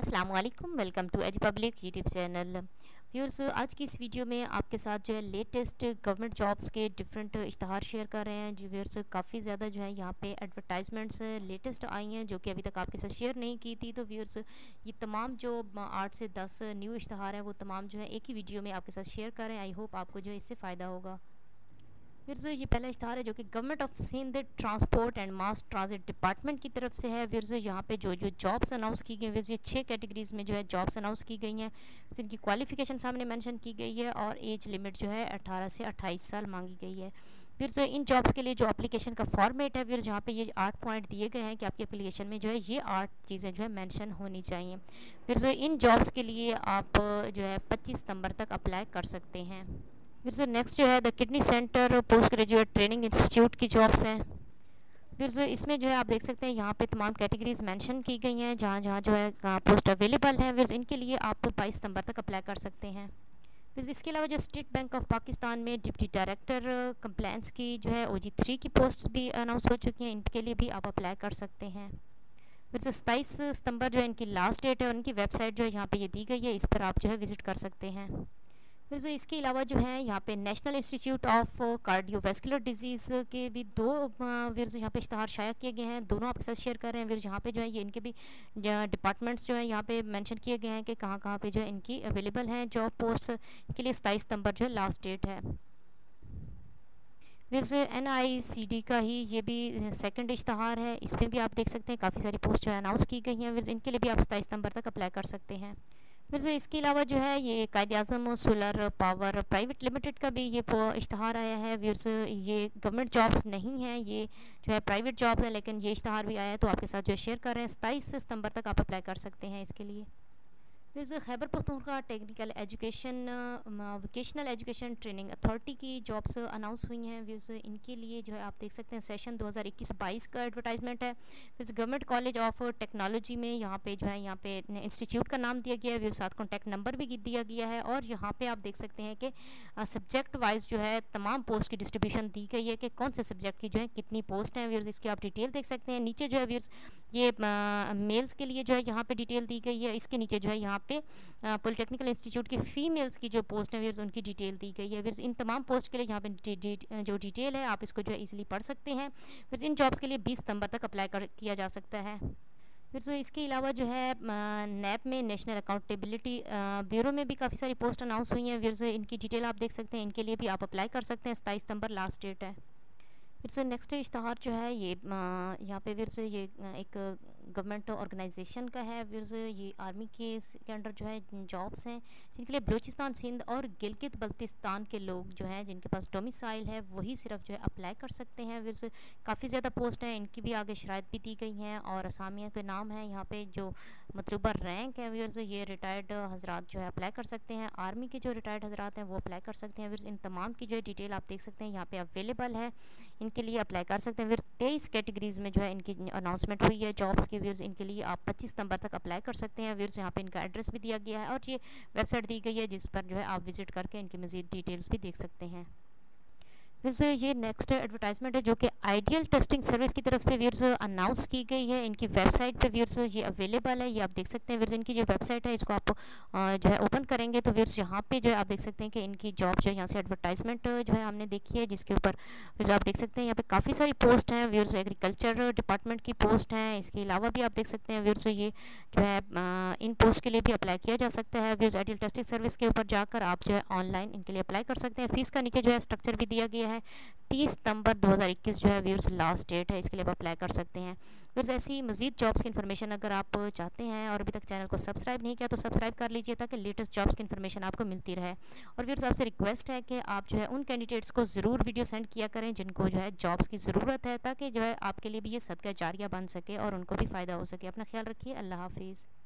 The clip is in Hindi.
अस्सलाम वालेकुम, welcome to edge public YouTube channel. Viewers, आज की इस वीडियो में आपके साथ जो है लेटेस्ट गवर्नमेंट जॉब्स के डिफरेंट इश्तहार शेयर कर रहे हैं। जी व्यूअर्स, काफ़ी ज़्यादा जो है यहाँ पे एडवर्टाइजमेंट्स लेटेस्ट आई हैं जो कि अभी तक आपके साथ शेयर नहीं की थी। तो व्यूअर्स, ये तमाम जो 8 से 10 न्यू इश्तहार हैं वो तमाम जो है एक ही वीडियो में आपके साथ शेयर कर रहे हैं। आई होप आपको जो है इससे फ़ायदा होगा। फिर ये पहला इश्तहार है जो कि government of Sindh transport and mass transit department की तरफ से है। फिर यहाँ पे जो जो जॉब्स अनाउंस की गई, फिर ये 6 कैटेगरीज में जो है जॉब्स अनाउंस की गई हैं। तो इनकी क्वालिफिकेशन सामने मेंशन की गई है और एज लिमिट जो है 18 से 28 साल मांगी गई है। फिर इन जॉब्स के लिए जो एप्लीकेशन का फॉर्मेट है, फिर जहाँ पे ये 8 पॉइंट दिए गए हैं कि आपकी एप्लीकेशन में जो है ये 8 चीज़ें जो है मेंशन होनी चाहिए। फिर इन जॉब्स के लिए आप जो है 25 सितंबर तक अप्लाई कर सकते हैं। फिर से नेक्स्ट जो है the kidney centre post graduate training institute की जॉब्स हैं। फिर से इसमें जो है आप देख सकते हैं यहाँ पे तमाम कैटेगरीज मेंशन की गई हैं जहाँ जहाँ जो है पोस्ट अवेलेबल है। फिर इनके लिए आप 22 सितंबर तक अप्लाई कर सकते हैं। फिर इसके अलावा जो स्टेट बैंक ऑफ पाकिस्तान में डिप्टी डायरेक्टर कंप्लायंस की जो है OG3 की पोस्ट भी अनाउंस हो चुकी हैं। इनके लिए भी आप अप्लाई कर सकते हैं। फिर से 27 सितंबर जो है इनकी लास्ट डेट है और उनकी वेबसाइट जो है यहाँ पे ये दी गई है, इस पर आप जो है विज़िट कर सकते हैं। फिर से इसके अलावा जो है यहाँ पे national institute of cardiovascular disease के भी 2 फिर यहाँ पे इश्तहार शाया किए गए हैं, दोनों आपके साथ शेयर कर रहे हैं। फिर यहाँ पे जो है ये इनके भी डिपार्टमेंट्स जो है यहाँ पे मेंशन किए गए हैं कि कहाँ कहाँ पे जो है इनकी अवेलेबल हैं जॉब पोस्ट के लिए। 27 सितंबर जो है लास्ट डेट है। फिर से NICD का ही ये भी सेकंड इश्तहार है, इसमें भी आप देख सकते हैं काफ़ी सारी पोस्ट जो है अनाउंस की गई हैं। फिर इनके लिए भी आप 27 सितंबर तक अप्लाई कर सकते हैं। फिर से इसके अलावा जो है ये Quaid-e-Azam solar power private limited का भी ये इश्तहार आया है। फिर से ये गवर्नमेंट जॉब्स नहीं हैं, ये जो है प्राइवेट जॉब्स हैं, लेकिन ये इश्तहार भी आया है तो आपके साथ जो है शेयर कर रहे हैं। 27 सितंबर तक आप अप्लाई कर सकते हैं इसके लिए। फिर से Khyber Pakhtunkhwa technical education vocational education training authority की जॉब्स अनाउंस हुई हैं। फिर इनके लिए जो है आप देख सकते हैं सेशन 2021-22 का एडवर्टाइजमेंट है। फिर गवर्नमेंट कॉलेज ऑफ टेक्नोलॉजी में यहाँ पे जो है यहाँ पे इंस्टीट्यूट का नाम दिया गया है, फिर साथ कॉन्टैक्ट नंबर भी दिया गया है। और यहाँ पे आप देख सकते हैं कि सब्जेक्ट वाइज जो है तमाम पोस्ट की डिस्ट्रीब्यूशन दी गई है कि कौन से सब्जेक्ट की जो है कितनी पोस्ट हैं। फिर इसकी आप डिटेल देख सकते हैं। नीचे जो है फिर ये मेल्स के लिए जो है यहाँ पे डिटेल दी गई है। इसके नीचे जो है यहाँ पे पॉलिटेक्निकल इंस्टीट्यूट की फ़ीमेल्स की जो पोस्ट है फिर उनकी डिटेल दी गई है। फिर इन तमाम पोस्ट के लिए यहाँ पे जो डिटेल है आप इसको जो है इजीली पढ़ सकते हैं। फिर इन जॉब्स के लिए 20 सितंबर तक अप्लाई किया जा सकता है। फिर इसके अलावा जो है NAP में नेशनल अकाउंटेबिलिटी ब्यूरो में भी काफ़ी सारी पोस्ट अनाउंस हुई हैं। फिर इनकी डिटेल आप देख सकते हैं, इनके लिए भी आप अप्लाई कर सकते हैं। 27 सितंबर लास्ट डेट है। फिर से नेक्स्ट इश्तहार जो है ये यहाँ पे फिर से ये एक गवर्नमेंट ऑर्गेनाइजेशन का है। फिर से ये आर्मी के अंडर जो है जॉब्स हैं जिनके लिए बलूचिस्तान सिंध और गिलगित बल्तिस्तान के लोग जो हैं जिनके पास डोमिसाइल है वही सिर्फ जो है अप्लाई कर सकते हैं। फिर से काफ़ी ज़्यादा पोस्ट हैं, इनकी भी आगे शराइत भी दी गई हैं और असामिया के नाम हैं यहाँ पे जो मतलूबा रैंक है। फिर से ये रिटायर्ड हजरात जो है अप्लाई कर सकते हैं। आर्मी के जो रिटायर्ड हजरात हैं वो अप्लाई कर सकते हैं। फिर इन तमाम की जो है डिटेल आप देख सकते हैं यहाँ पे अवेलेबल है, इनके लिए अप्लाई कर सकते हैं। फिर 23 कैटेगरीज में जो है इनकी अनाउंसमेंट हुई है जॉब्स की। व्यूज़ इनके लिए आप 25 सितंबर तक अप्लाई कर सकते हैं। व्यूज़ यहाँ पे इनका एड्रेस भी दिया गया है और ये वेबसाइट दी गई है जिस पर जो है आप विजिट करके इनकी मज़ीद डिटेल्स भी देख सकते हैं। फिर से ये नेक्स्ट एडवर्टाइजमेंट है जो कि आइडियल टेस्टिंग सर्विस की तरफ से व्यूअर्स अनाउंस की गई है। इनकी वेबसाइट पे व्यूअर्स ये अवेलेबल है, ये आप देख सकते हैं। व्यूअर्स इनकी जो वेबसाइट है इसको आप जो है ओपन करेंगे तो व्यूअर्स यहाँ पे जो है आप देख सकते हैं कि इनकी जॉब जो है यहाँ से एडवर्टाइजमेंट जो है हमने देखी है जिसके ऊपर व्यूअर्स आप देख सकते हैं यहाँ पे काफ़ी सारी पोस्ट हैं। व्यूअर्स एग्रीकल्चर डिपार्टमेंट की पोस्ट हैं, इसके अलावा भी आप देख सकते हैं व्यूअर्स ये जो है इन पोस्ट के लिए भी अप्लाई किया जा सकता है। व्यूअर्स आइडियल टेस्टिंग सर्विस के ऊपर जाकर आप जो है ऑनलाइन इनके लिए अप्लाई कर सकते हैं। फीस का नीचे जो है स्ट्रक्चर भी दिया गया है। 30 सितंबर 2021 जो है व्यूअर्स लास्ट डेट है, इसके लिए आप अप्लाई कर सकते हैं। व्यूअर्स ऐसी मजीद जॉब्स की इन्फॉर्मेशन अगर आप चाहते हैं और अभी तक चैनल को सब्सक्राइब नहीं किया तो सब्सक्राइब कर लीजिए ताकि लेटेस्ट जॉब्स की इन्फॉर्मेशन आपको मिलती रहे। और व्यूअर्स आपसे रिक्वेस्ट है कि आप जो है उन कैंडिडेट्स को ज़रूर वीडियो सेंड किया करें जिनको जो है जॉब्स की ज़रूरत है ताकि जो है आपके लिए भी ये सदका जारिया बन सके और उनको भी फ़ायदा हो सके। अपना ख्याल रखिए। अल्लाह हाफिज़।